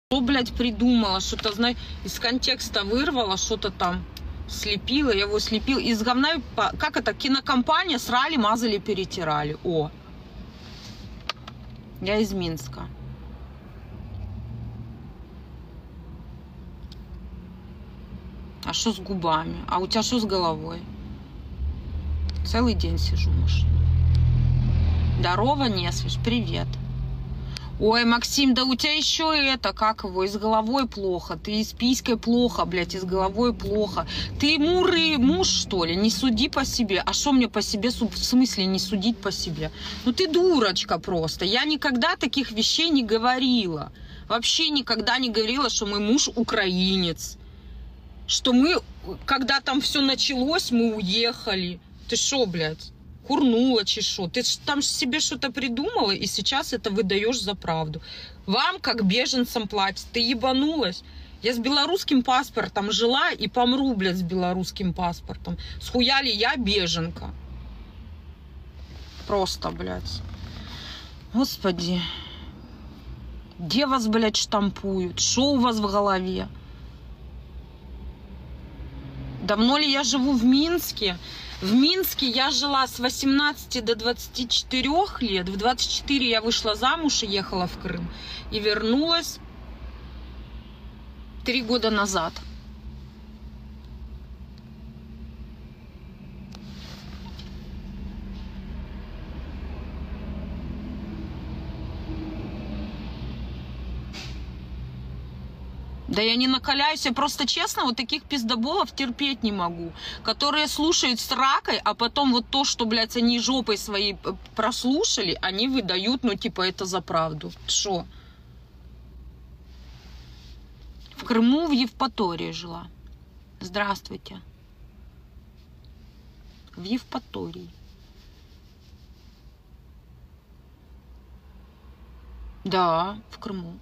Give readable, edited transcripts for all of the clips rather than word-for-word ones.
Что, блядь, придумала? Что-то, знаешь, из контекста вырвала, что-то там слепила. Я его слепил. Из говна, как это, кинокомпания, срали, мазали, перетирали. О! Я из Минска. А что с губами? А у тебя что с головой? Целый день сижу в машине. Здорово, не слышь, привет. Ой, Максим, да у тебя еще это, как его, и с головой плохо. Ты и с писькой плохо, блядь, и с головой плохо. Ты муж, что ли? Не суди по себе. А что мне по себе, в смысле не судить по себе? Ну ты дурочка просто. Я никогда таких вещей не говорила. Вообще никогда не говорила, что мой муж украинец. Что мы, когда там все началось, мы уехали. Ты шо, блядь? Курнула, чешо. Ты там себе что-то придумала, и сейчас это выдаешь за правду. Вам, как беженцам, платят. Ты ебанулась? Я с белорусским паспортом жила и помру, блядь, с белорусским паспортом. Схуяли я беженка. Просто, блядь. Господи. Где вас, блядь, штампуют? Что у вас в голове? Давно ли я живу в Минске? В Минске я жила с 18 до 24 лет. В 24 я вышла замуж и ехала в Крым. И вернулась 3 года назад. Да я не накаляюсь, я просто честно вот таких пиздоболов терпеть не могу, которые слушают с ракой, а потом вот то, что, блядь, они жопой своей прослушали, они выдают, ну, типа, это за правду. Шо? В Крыму, в Евпатории жила. Здравствуйте. В Евпатории. Да, в Крыму.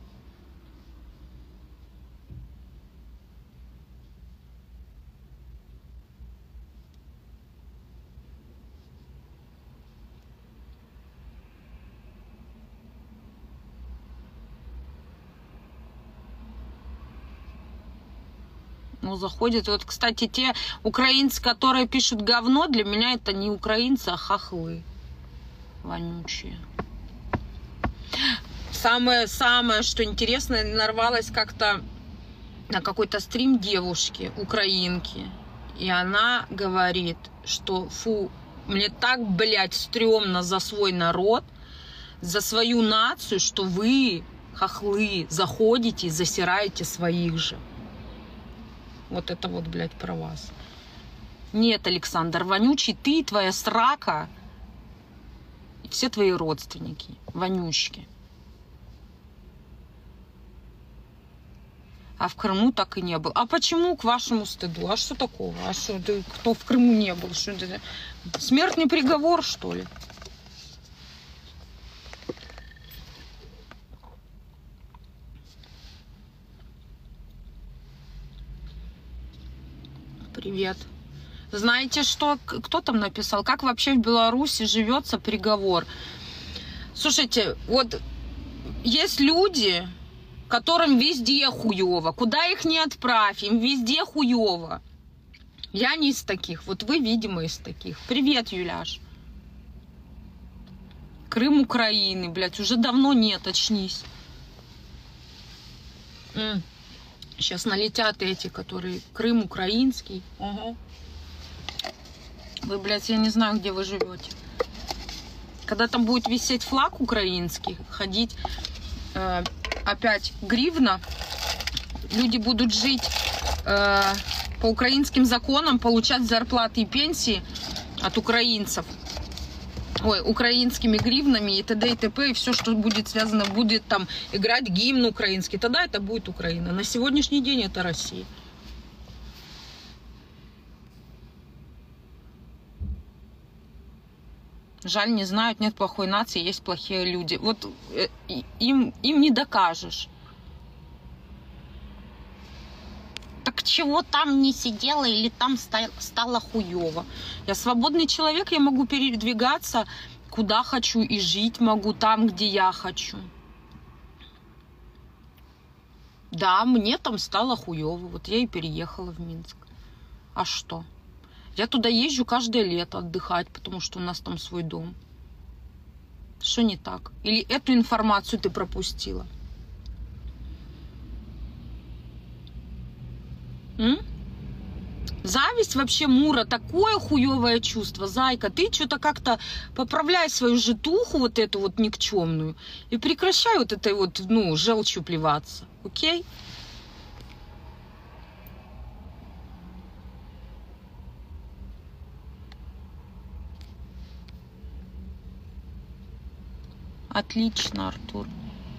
Ну, заходят. Вот, кстати, те украинцы, которые пишут говно, для меня это не украинцы, а хохлы. Вонючие. Самое, что интересно, нарвалась как-то на какой-то стрим девушки, украинки. И она говорит, что фу, мне так, блядь, стрёмно за свой народ, за свою нацию, что вы, хохлы, заходите и засираете своих же. Вот это вот, блядь, про вас. Нет, Александр, вонючий ты, твоя срака и все твои родственники. Вонючки. А в Крыму так и не был. А почему к вашему стыду? А что такого? А что, ты, кто в Крыму не был? Что это? Смертный приговор, что ли? Привет. Знаете, что? Кто там написал? Как вообще в Беларуси живется приговор? Слушайте, вот есть люди, которым везде хуёво. Куда их не отправь, им везде хуёво. Я не из таких. Вот вы, видимо, из таких. Привет, Юляш. Крым Украины, блядь, уже давно нет, очнись. Сейчас налетят эти, которые Крым украинский. Ага. Вы, блядь, я не знаю, где вы живете. Когда там будет висеть флаг украинский, ходить опять гривна, люди будут жить по украинским законам, получать зарплаты и пенсии от украинцев. Ой, украинскими гривнами и т.д. и т.п. И все, что будет связано, будет там играть гимн украинский. Тогда это будет Украина. На сегодняшний день это Россия. Жаль, не знают, нет плохой нации, есть плохие люди. Вот им не докажешь. Так чего там не сидела или там стало хуёво? Я свободный человек, я могу передвигаться куда хочу и жить могу там, где я хочу. Да, мне там стало хуёво. Вот я и переехала в Минск. А что? Я туда езжу каждое лето отдыхать, потому что у нас там свой дом. Что не так? Или эту информацию ты пропустила? Зависть вообще, Мура, такое хуевое чувство. Зайка, ты что-то как-то поправляй свою житуху вот эту вот никчемную и прекращай вот этой вот, ну, желчью плеваться. Окей? Отлично, Артур.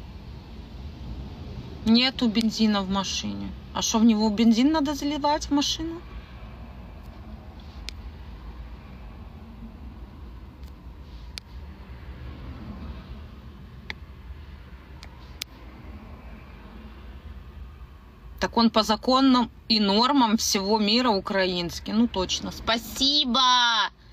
Нету бензина в машине. А что, в него бензин надо заливать в машину? Так он по законам и нормам всего мира украинский. Ну точно. Спасибо!